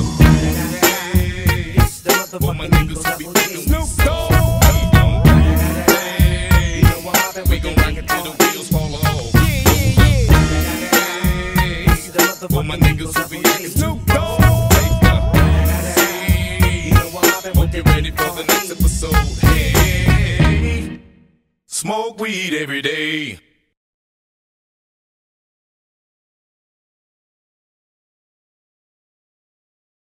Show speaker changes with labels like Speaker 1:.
Speaker 1: It's the
Speaker 2: For my niggas who be thinking
Speaker 1: Snoop Dogg.
Speaker 2: We gon' rock it till the wheels fall off. For my niggas who be acting
Speaker 1: Snoop Dogg.
Speaker 2: Hope you're ready for the next episode. Hey, smoke weed every day.